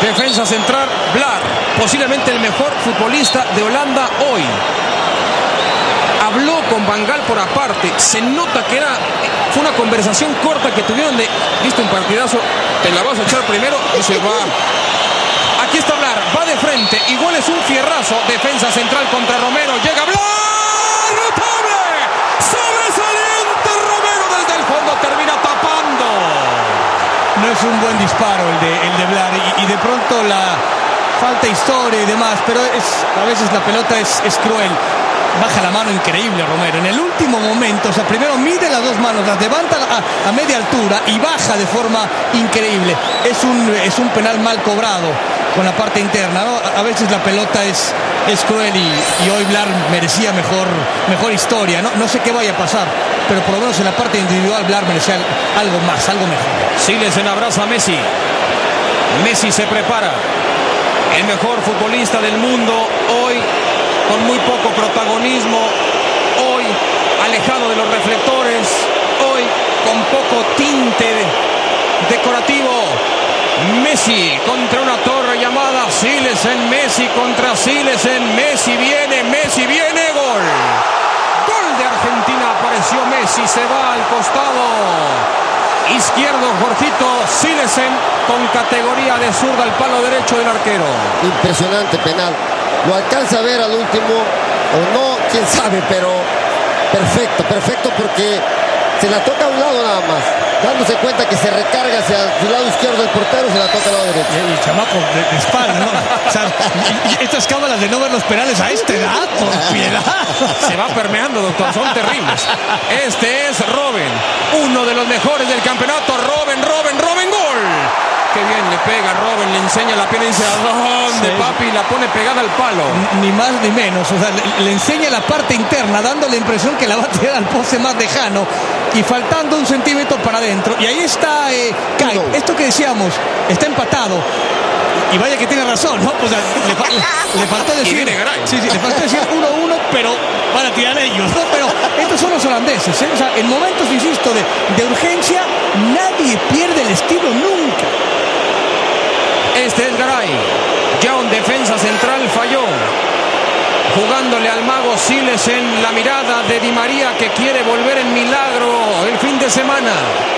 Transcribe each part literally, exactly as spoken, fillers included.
Defensa central, Blaar, posiblemente el mejor futbolista de Holanda hoy. Habló con Van Gaal por aparte. Se nota que era fue una conversación corta que tuvieron de, listo, un partidazo, te la vas a echar primero y se va. Aquí está Blaar, va de frente, igual es un fierrazo. Defensa central contra Romero, llega Blaar, notable, sobresaliente Romero desde el fondo, termina tapando. No es un buen disparo el de, el de Blaar y, y de pronto la falta historia y demás, pero es, a veces la pelota es, es cruel. Baja la mano increíble Romero. En el último momento, o sea, primero mide las dos manos, las levanta a, a media altura y baja de forma increíble. Es un, es un penal mal cobrado con la parte interna, ¿no? A, a veces la pelota es, es cruel y, y hoy Blaar merecía mejor, mejor historia. No, no sé qué vaya a pasar, pero por lo menos en la parte individual Blaar merecía algo más, algo mejor. Silesen abraza a Messi. Messi se prepara. El mejor futbolista del mundo hoy, con muy poco protagonismo, hoy alejado de los reflectores, hoy con poco tinte decorativo. Messi contra una torre llamada Silesen, Messi contra Silesen, Messi viene, Messi viene, gol. Gol de Argentina, apareció Messi, se va al costado izquierdo, Jorgito. Silesen con categoría de zurda al palo derecho del arquero. Impresionante penal. Lo alcanza a ver al último o no, quién sabe, pero perfecto, perfecto porque se la toca a un lado nada más, dándose cuenta que se recarga hacia su lado izquierdo del portero, se la toca al lado derecho. Y el chamaco de, de espalda, ¿no? O sea, y, y estas cámaras de no ver los penales a esta edad, por piedad. Se va permeando, doctor, son terribles. Este es Robben, uno de los mejores del campeonato. Robben, Robben, Robben, gol. Qué bien le pega Robben, le enseña la pierna y dice, ¿a dónde, sí, papi? La pone pegada al palo. Ni más ni menos, o sea, le, le enseña la parte interna, dando la impresión que la va a tirar al poste más lejano y faltando un centímetro para adentro. Y ahí está eh, Kai, no. Esto que decíamos, está empatado. Y vaya que tiene razón, ¿no? O sea, le, le, le faltó decir, sí, sí, le faltó decir uno uno, pero van a tirar ellos, ¿no? Pero estos son los holandeses, ¿eh? O sea, en momentos, insisto, de, de urgencia, nadie pierde el estilo nunca. Este es Garay, ya un defensa central falló, jugándole al mago Silesen la mirada de Di María, que quiere volver en milagro el fin de semana.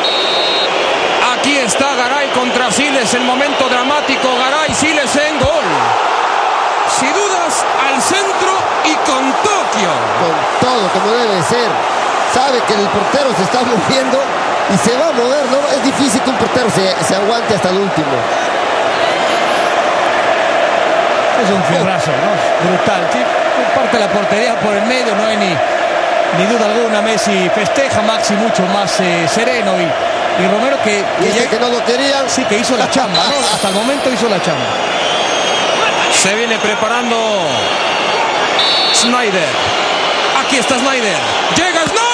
Aquí está Garay contra Silesen, momento dramático, Garay, Silesen, gol. Si dudas, al centro y con Tokio. Con todo, como debe ser. Sabe que el portero se está moviendo y se va a mover, ¿no? Es difícil que un portero se, se aguante hasta el último. Es un fierrazo, ¿no? Brutal. Sí, parte de la portería por el medio, no hay ni, ni duda alguna. Messi festeja, Maxi mucho más eh, sereno y, y Romero que, que, ya, que no lo querían. Sí, que hizo la chamba, ¿no? Hasta el momento hizo la chamba. Se viene preparando Snyder. Aquí está Snyder. Llega Snyder.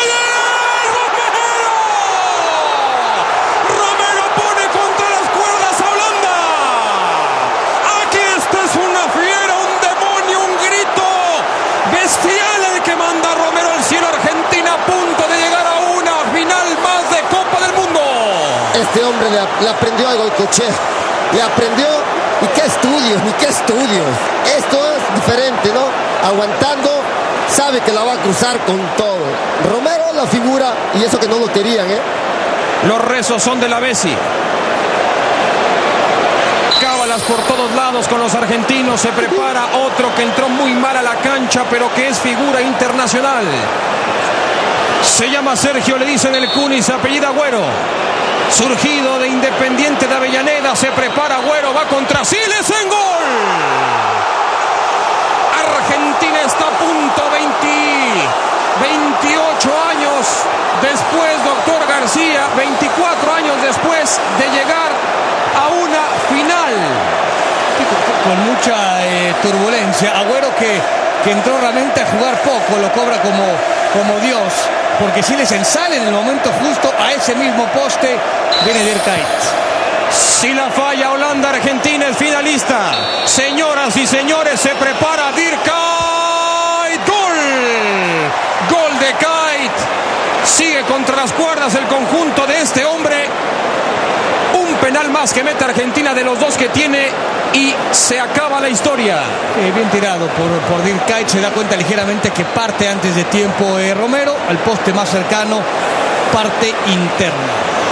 Este hombre le, le aprendió algo al Goicoechea, le aprendió, y qué estudios, ni qué estudios. Esto es diferente, ¿no? Aguantando, sabe que la va a cruzar con todo. Romero la figura, y eso que no lo querían, ¿eh? Los rezos son de la Bessi. Cábalas por todos lados con los argentinos. Se prepara otro que entró muy mal a la cancha, pero que es figura internacional. Se llama Sergio, le dicen el Cuni, se apellida Agüero. Surgido de Independiente de Avellaneda, se prepara Agüero, va contra Silesen, gol. Argentina está a punto, veinte, veintiocho años después, doctor García, veinticuatro años después de llegar a una final. Con mucha eh, turbulencia. Agüero que, que entró realmente a jugar poco, lo cobra como, como Dios. Porque Silesen sale en el momento justo a ese mismo poste. Viene Dirk Kuyt. Si la falla Holanda, Argentina es finalista. Señoras y señores, se prepara Dirk Kuyt. Gol. Gol de Kuyt. Sigue contra las cuerdas el conjunto de este hombre. Un penal más que mete Argentina de los dos que tiene y se acaba la historia. Eh, bien tirado por, por Dirk Kuyt. Se da cuenta ligeramente que parte antes de tiempo eh, Romero. Al poste más cercano, parte interna.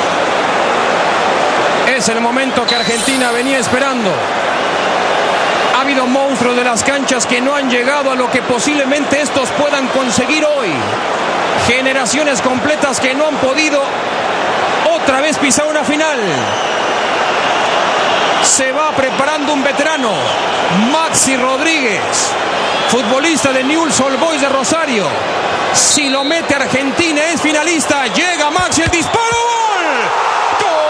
Es el momento que Argentina venía esperando. Ha habido monstruos de las canchas que no han llegado a lo que posiblemente estos puedan conseguir hoy. Generaciones completas que no han podido otra vez pisar una final. Se va preparando un veterano, Maxi Rodríguez, futbolista de Newell's Old Boys de Rosario. Si lo mete Argentina es finalista. Llega Maxi, el disparo. ¡Gol! ¡Gol!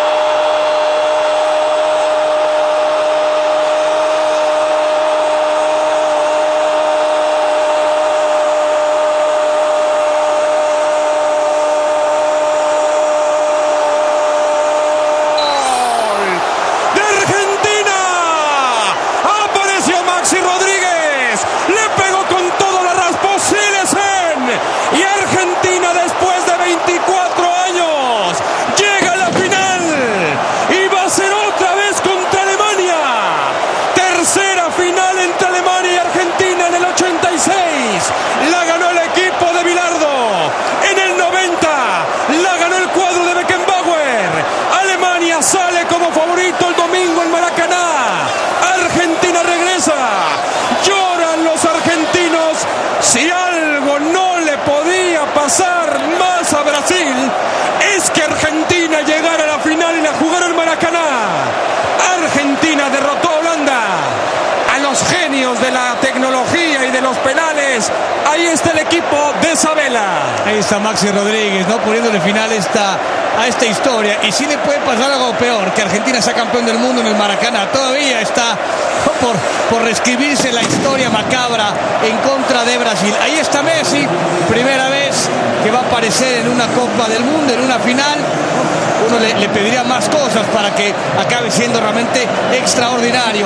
La ganó el equipo de Bilardo. En el noventa la ganó el cuadro de Beckenbauer. Alemania sale como favorito el domingo en Maracaná. Argentina regresa. Lloran los argentinos. Si algo no le podía pasar más a Brasil, es que Argentina llegara a la final y la jugara en Maracaná. Argentina derrotó a Holanda. A los genios de la tecnología y de los penales. Ahí está el equipo de Sabela. Ahí está Maxi Rodríguez, ¿no? Poniéndole final esta, a esta historia. Y si le puede pasar algo peor, que Argentina sea campeón del mundo en el Maracaná. Todavía está por, por reescribirse la historia macabra en contra de Brasil. Ahí está Messi, primera vez que va a aparecer en una Copa del Mundo, en una final. Uno le, le pediría más cosas para que acabe siendo realmente extraordinario.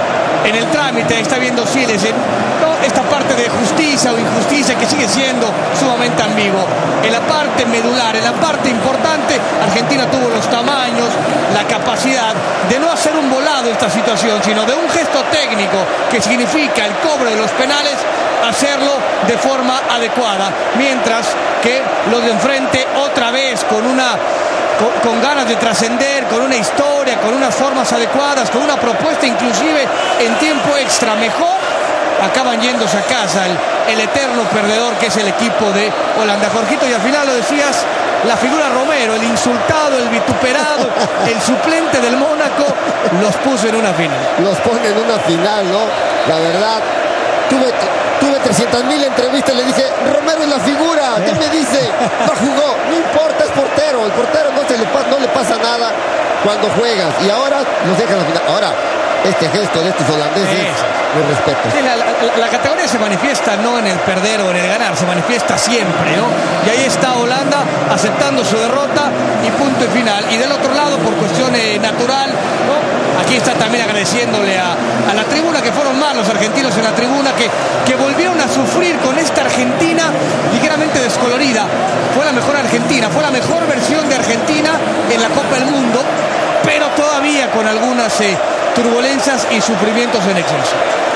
En el trámite está viendo Siles, ¿no? Esta parte de justicia o injusticia que sigue siendo sumamente ambiguo. En la parte medular, en la parte importante, Argentina tuvo los tamaños, la capacidad de no hacer un volado esta situación, sino de un gesto técnico que significa el cobro de los penales, hacerlo de forma adecuada, mientras que los de enfrente otra vez con una Con, con ganas de trascender, con una historia, con unas formas adecuadas, con una propuesta inclusive en tiempo extra mejor, acaban yéndose a casa el, el eterno perdedor que es el equipo de Holanda. Jorgito, y al final lo decías, la figura Romero, el insultado, el vituperado, el suplente del Mónaco, los puso en una final. Los pone en una final, ¿no? La verdad, tuve... Tuve trescientas mil entrevistas, le dije, Romero es la figura, ¿qué me dice? No jugó, no importa, es portero, el portero no, se le, no le pasa nada cuando juegas, y ahora los dejan al final. Ahora, este gesto de estos holandeses, mi respeto. Sí, la, la, la categoría se manifiesta no en el perder o en el ganar, se manifiesta siempre, ¿no? Y ahí está Holanda aceptando su derrota y punto y final. Y del otro lado, por cuestión eh, natural, ¿no? Aquí está también agradeciéndole a, a la tribuna, que fueron más los argentinos en la tribuna, que, que volvieron a sufrir con esta Argentina ligeramente descolorida. Fue la mejor Argentina, fue la mejor versión de Argentina en la Copa del Mundo, pero todavía con algunas eh, turbulencias y sufrimientos en exceso.